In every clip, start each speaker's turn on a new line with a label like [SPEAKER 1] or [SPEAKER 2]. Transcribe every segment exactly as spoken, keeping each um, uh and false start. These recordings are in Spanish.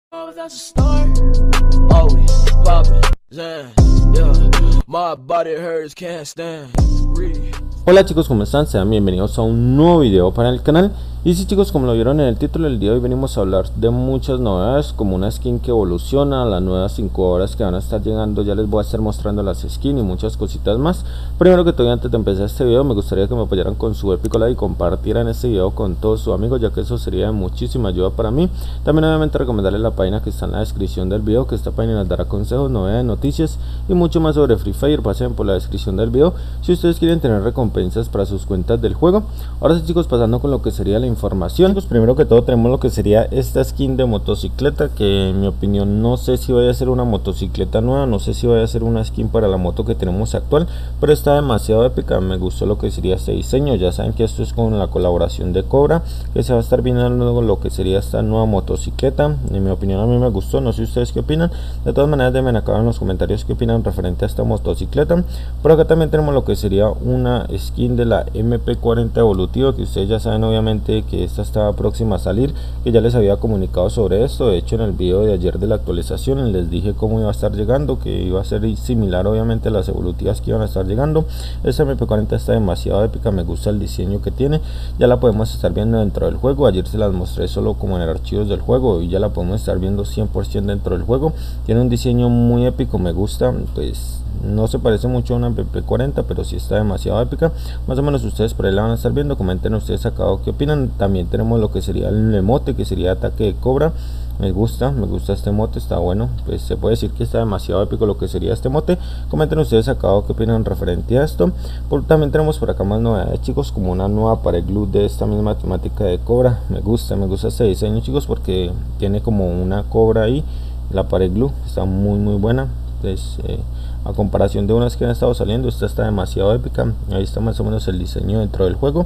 [SPEAKER 1] Oh, that's a start. Always popping, Zan, yeah. My body hurts, can't stand. Breathe.
[SPEAKER 2] Hola chicos, ¿cómo están? Sean bienvenidos a un nuevo video para el canal. Y sí chicos, como lo vieron en el título, el día de hoy venimos a hablar de muchas novedades, como una skin que evoluciona, las nuevas cinco horas que van a estar llegando. Ya les voy a estar mostrando las skins y muchas cositas más. Primero que todo, antes de empezar este video, me gustaría que me apoyaran con su épico like y compartieran este video con todos sus amigos, ya que eso sería de muchísima ayuda para mí. También obviamente recomendarles la página que está en la descripción del video, que esta página les dará consejos, novedades, noticias y mucho más sobre Free Fire. Pasen por la descripción del video si ustedes quieren tener recompensas para sus cuentas del juego. Ahora sí chicos, pasando con lo que sería la información, pues primero que todo tenemos lo que sería esta skin de motocicleta, que en mi opinión no sé si vaya a ser una motocicleta nueva, no sé si vaya a ser una skin para la moto que tenemos actual, pero está demasiado épica. Me gustó lo que sería este diseño. Ya saben que esto es con la colaboración de Cobra, que se va a estar viendo luego lo que sería esta nueva motocicleta. En mi opinión a mí me gustó, no sé ustedes qué opinan. De todas maneras déjenme acá en los comentarios qué opinan referente a esta motocicleta. Por acá también tenemos lo que sería una skin de la M P cuarenta evolutiva, que ustedes ya saben obviamente que esta estaba próxima a salir, que ya les había comunicado sobre esto. De hecho en el video de ayer de la actualización les dije cómo iba a estar llegando, que iba a ser similar obviamente a las evolutivas que iban a estar llegando. Esta M P cuarenta está demasiado épica, me gusta el diseño que tiene. Ya la podemos estar viendo dentro del juego. Ayer se las mostré solo como en el archivos del juego y ya la podemos estar viendo cien por ciento dentro del juego. Tiene un diseño muy épico, me gusta. Pues no se parece mucho a una M P cuarenta, pero sí está demasiado épica. Más o menos ustedes por ahí la van a estar viendo. Comenten ustedes acá qué opinan. También tenemos lo que sería el emote, que sería ataque de cobra. Me gusta, me gusta este emote, está bueno. Pues se puede decir que está demasiado épico lo que sería este emote. Comenten ustedes acá qué opinan referente a esto. Por, también tenemos por acá más novedades chicos, como una nueva pared glue de esta misma temática de cobra. Me gusta, me gusta este diseño chicos, porque tiene como una cobra ahí. La pared glue está muy muy buena. Pues eh, a comparación de unas que han estado saliendo, esta está demasiado épica. Ahí está más o menos el diseño dentro del juego.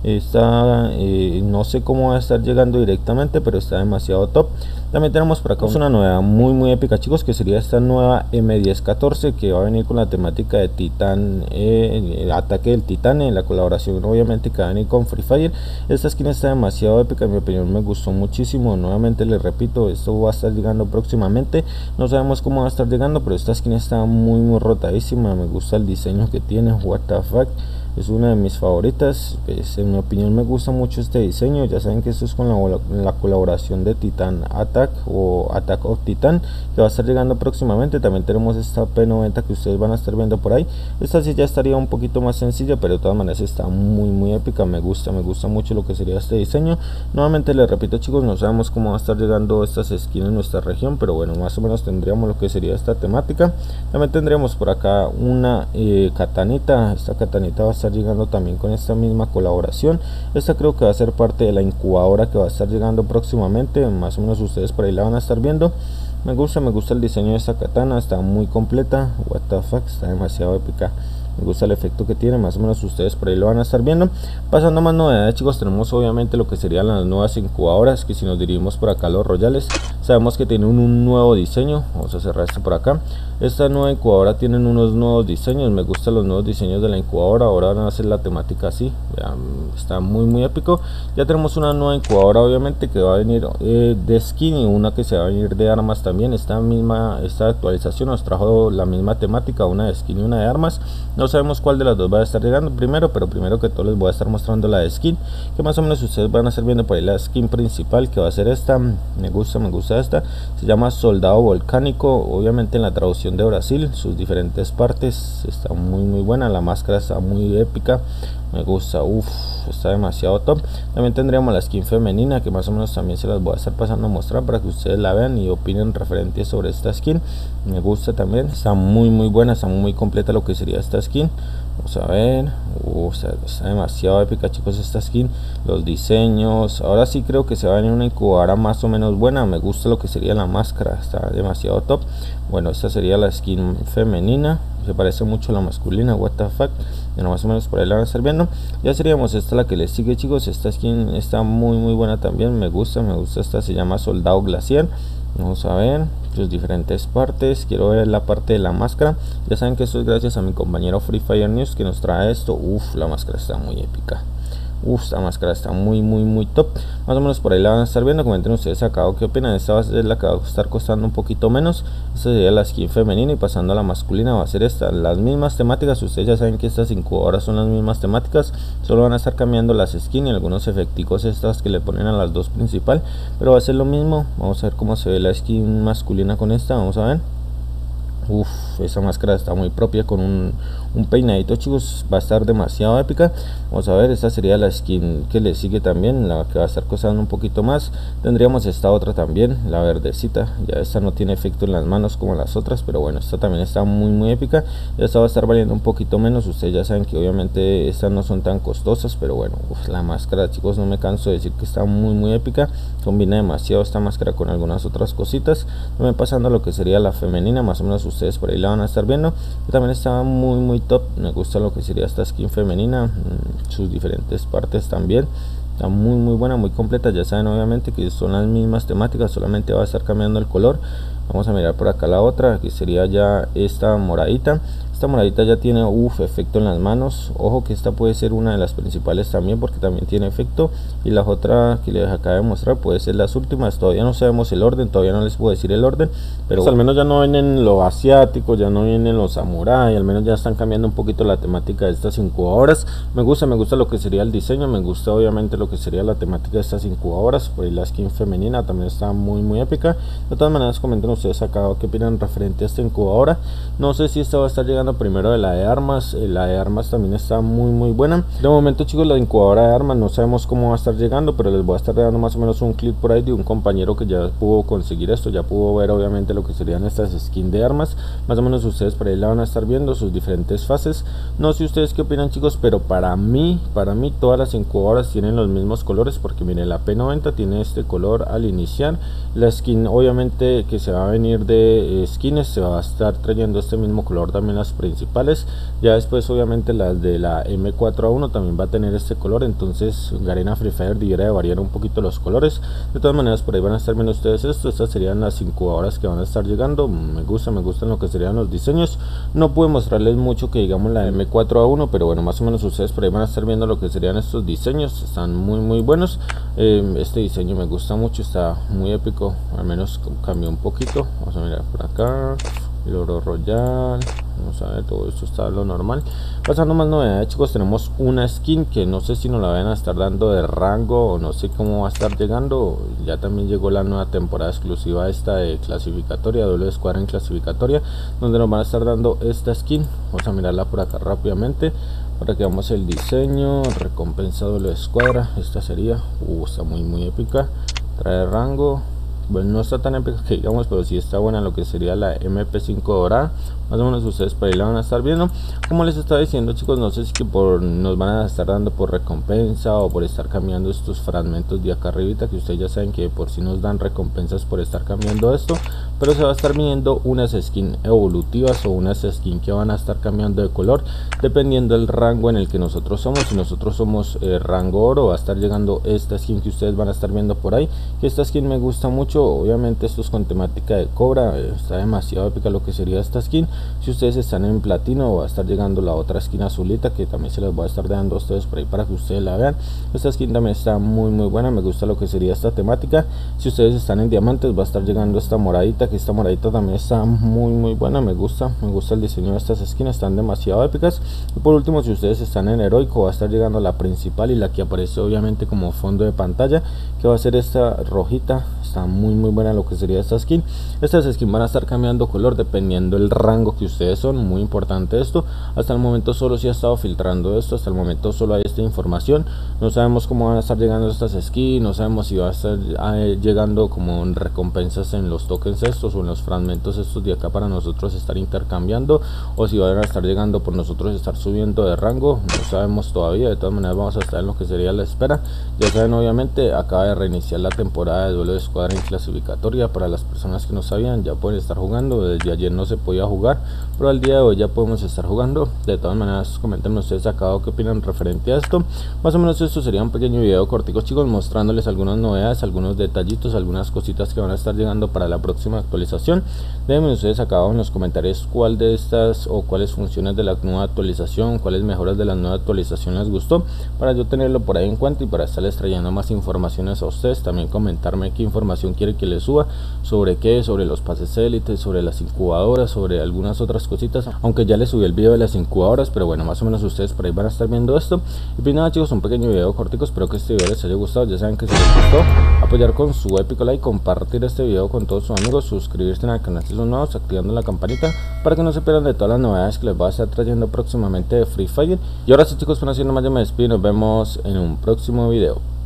[SPEAKER 2] Esta eh, no sé cómo va a estar llegando directamente, pero está demasiado top. También tenemos por acá una nueva muy muy épica chicos, que sería esta nueva M diez catorce, que va a venir con la temática de Titán, eh, el ataque del Titán, en la colaboración obviamente que va a venir con Free Fire. Esta skin está demasiado épica, en mi opinión me gustó muchísimo. Nuevamente les repito, esto va a estar llegando próximamente, no sabemos cómo va a estar llegando, pero esta skin está muy muy rotadísima. Me gusta el diseño que tiene, what the fuck, es una de mis favoritas. Pues en mi opinión me gusta mucho este diseño. Ya saben que esto es con la, la colaboración de Titan Attack o Attack of Titan, que va a estar llegando próximamente. También tenemos esta P noventa que ustedes van a estar viendo por ahí. Esta sí ya estaría un poquito más sencilla, pero de todas maneras está muy muy épica. Me gusta, me gusta mucho lo que sería este diseño. Nuevamente les repito chicos, no sabemos cómo va a estar llegando estas skins en nuestra región, pero bueno, más o menos tendríamos lo que sería esta temática. También tendríamos por acá una eh, katanita. Esta katanita va a estar llegando también con esta misma colaboración. Esta creo que va a ser parte de la incubadora que va a estar llegando próximamente. Más o menos ustedes por ahí la van a estar viendo. Me gusta, me gusta el diseño de esta katana, está muy completa. What the fuck, está demasiado épica. Me gusta el efecto que tiene, más o menos ustedes por ahí lo van a estar viendo. Pasando a más novedades chicos, tenemos obviamente lo que serían las nuevas incubadoras, que si nos dirigimos por acá a los royales, sabemos que tienen un, un nuevo diseño. Vamos a cerrar esto por acá. Esta nueva incubadora tienen unos nuevos diseños, me gustan los nuevos diseños de la incubadora. Ahora van a hacer la temática así. Vean, está muy muy épico. Ya tenemos una nueva incubadora obviamente que va a venir eh, de skin, y una que se va a venir de armas también. Esta misma, esta actualización nos trajo la misma temática, una de skin y una de armas. No sabemos cuál de las dos va a estar llegando primero, pero primero que todo les voy a estar mostrando la de skin, que más o menos ustedes van a estar viendo por ahí la skin principal, que va a ser esta. Me gusta, me gusta esta. Se llama Soldado Volcánico, obviamente en la traducción de Brasil, sus diferentes partes. Está muy muy buena, la máscara está muy épica, me gusta, uff, está demasiado top. También tendríamos la skin femenina, que más o menos también se las voy a estar pasando a mostrar para que ustedes la vean y opinen referente sobre esta skin. Me gusta también, está muy muy buena, está muy completa lo que sería esta skin. Vamos a ver, uh, está, está demasiado épica chicos esta skin. Los diseños, ahora sí creo que se va a venir una incubadora más o menos buena. Me gusta lo que sería la máscara, está demasiado top. Bueno, esta sería la skin femenina, se parece mucho a la masculina, what the fuck. Bueno, más o menos por ahí la van a estar viendo. Ya seríamos esta la que les sigue chicos. Esta skin está muy muy buena también, me gusta, me gusta. Esta se llama Soldado Glaciar. Vamos a ver sus diferentes partes. Quiero ver la parte de la máscara. Ya saben que esto es gracias a mi compañero Free Fire News que nos trae esto. Uff, la máscara está muy épica. Uff, esta máscara está muy muy muy top. Más o menos por ahí la van a estar viendo. Comenten ustedes acá qué opinan. Esta va a ser la que va a estar costando un poquito menos. Esta sería la skin femenina, y pasando a la masculina va a ser esta. Las mismas temáticas, ustedes ya saben que estas incubadoras son las mismas temáticas, solo van a estar cambiando las skins y algunos efecticos estas que le ponen a las dos principal, pero va a ser lo mismo. Vamos a ver cómo se ve la skin masculina con esta, vamos a ver. Uff, esa máscara está muy propia con un, un peinadito, chicos, va a estar demasiado épica. Vamos a ver, esta sería la skin que le sigue también, la que va a estar costando un poquito más. Tendríamos esta otra también, la verdecita, ya esta no tiene efecto en las manos como las otras, pero bueno, esta también está muy muy épica. Ya esta va a estar valiendo un poquito menos, ustedes ya saben que obviamente estas no son tan costosas, pero bueno, uf, la máscara, chicos, no me canso de decir que está muy muy épica. Combina demasiado esta máscara con algunas otras cositas. También pasando a lo que sería la femenina, más o menos ustedes por ahí la van a estar viendo, que también está muy muy top. Me gusta lo que sería esta skin femenina, sus diferentes partes también está muy muy buena, muy completa. Ya saben obviamente que son las mismas temáticas, solamente va a estar cambiando el color. Vamos a mirar por acá la otra, que sería ya esta moradita. Esta moradita ya tiene uff efecto en las manos. Ojo que esta puede ser una de las principales también, porque también tiene efecto. Y la otra que les acabo de mostrar puede ser las últimas. Todavía no sabemos el orden, todavía no les puedo decir el orden, pero pues al menos ya no vienen lo asiático, ya no vienen los samurai, al menos ya están cambiando un poquito la temática de estas incubadoras. Me gusta, me gusta lo que sería el diseño, me gusta obviamente lo que sería la temática de estas incubadoras. Por ahí la skin femenina también está muy muy épica. De todas maneras, comenten ustedes acá qué opinan referente a esta incubadora. No sé si esta va a estar llegando primero de la de armas. La de armas también está muy muy buena. De momento, chicos, la incubadora de armas no sabemos cómo va a estar llegando, pero les voy a estar dando más o menos un clip por ahí de un compañero que ya pudo conseguir esto, ya pudo ver obviamente lo que serían estas skins de armas. Más o menos ustedes por ahí la van a estar viendo, sus diferentes fases. No sé ustedes qué opinan, chicos, pero para mí, para mí todas las incubadoras tienen los mismos colores, porque miren, la P noventa tiene este color al iniciar. La skin obviamente que se va a venir de eh, skins se va a estar trayendo este mismo color también las principales. Ya después obviamente las de la M cuatro A uno también va a tener este color, entonces Garena Free Fire debiera de variar un poquito los colores. De todas maneras, por ahí van a estar viendo ustedes esto. Estas serían las incubadoras que van a estar llegando. Me gusta, me gustan lo que serían los diseños. No pude mostrarles mucho que digamos la M cuatro A uno, pero bueno, más o menos ustedes por ahí van a estar viendo lo que serían estos diseños. Están muy muy buenos. eh, Este diseño me gusta mucho, está muy épico, al menos cambió un poquito. Vamos a mirar por acá el oro royal, vamos a ver, todo esto está lo normal. Pasando más novedades, chicos, tenemos una skin que no sé si nos la van a estar dando de rango o no sé cómo va a estar llegando. Ya también llegó la nueva temporada exclusiva esta de clasificatoria, doble escuadra en clasificatoria, donde nos van a estar dando esta skin. Vamos a mirarla por acá rápidamente para que veamos el diseño. Recompensa doble escuadra, esta sería, uh, está muy muy épica, trae rango. Bueno, no está tan épica que digamos, pero sí está buena lo que sería la M P cinco dorada. Más o menos ustedes por ahí la van a estar viendo. Como les estaba diciendo, chicos, no sé si que por nos van a estar dando por recompensa o por estar cambiando estos fragmentos de acá arribita, que ustedes ya saben que por si nos dan recompensas por estar cambiando esto, pero se va a estar viniendo unas skins evolutivas o unas skins que van a estar cambiando de color dependiendo del rango en el que nosotros somos. Si nosotros somos eh, rango oro, va a estar llegando esta skin que ustedes van a estar viendo por ahí, que esta skin me gusta mucho. Obviamente esto es con temática de cobra, eh, está demasiado épica lo que sería esta skin. Si ustedes están en platino, va a estar llegando la otra skin azulita, que también se les voy a estar dando a ustedes por ahí para que ustedes la vean. Esta skin también está muy muy buena, me gusta lo que sería esta temática. Si ustedes están en diamantes, va a estar llegando esta moradita, que esta moradita también está muy muy buena, me gusta, me gusta el diseño de estas skins, están demasiado épicas. Y por último, si ustedes están en heroico, va a estar llegando la principal y la que aparece obviamente como fondo de pantalla, que va a ser esta rojita. Está muy muy buena lo que sería esta skin. Estas skins van a estar cambiando color dependiendo el rango que ustedes son, muy importante esto. Hasta el momento solo se ha estado filtrando esto, hasta el momento solo hay esta información. No sabemos cómo van a estar llegando estas skins, no sabemos si va a estar eh, llegando como recompensas en los tokens estos o en los fragmentos estos de acá para nosotros estar intercambiando, o si van a estar llegando por nosotros estar subiendo de rango. No sabemos todavía, de todas maneras vamos a estar en lo que sería la espera. Ya saben, obviamente acaba de reiniciar la temporada de duelo de escuadra en clasificatoria. Para las personas que no sabían, ya pueden estar jugando. Desde ayer no se podía jugar, pero al día de hoy ya podemos estar jugando. De todas maneras, comenten ustedes acá qué opinan referente a esto. Más o menos esto sería un pequeño video cortico, chicos, mostrándoles algunas novedades, algunos detallitos, algunas cositas que van a estar llegando para la próxima actualización. Déjenme ustedes acá abajo en los comentarios cuál de estas o cuáles funciones de la nueva actualización, cuáles mejoras de la nueva actualización les gustó, para yo tenerlo por ahí en cuenta y para estarles trayendo más informaciones a ustedes. También comentarme qué información quiere que les suba, sobre qué, sobre los pases élites, sobre las incubadoras, sobre algunas otras cositas, aunque ya les subí el video de las incubadoras, pero bueno, más o menos ustedes por ahí van a estar viendo esto. Y pues nada chicos, un pequeño video cortico, espero que este video les haya gustado. Ya saben que si les gustó, apoyar con su épico like, compartir este video con todos sus amigos, suscribirse al canal si son nuevos, activando la campanita para que no se pierdan de todas las novedades que les voy a estar trayendo próximamente de Free Fire. Y ahora sí chicos, por no siendo más, yo me despido y nos vemos en un próximo video.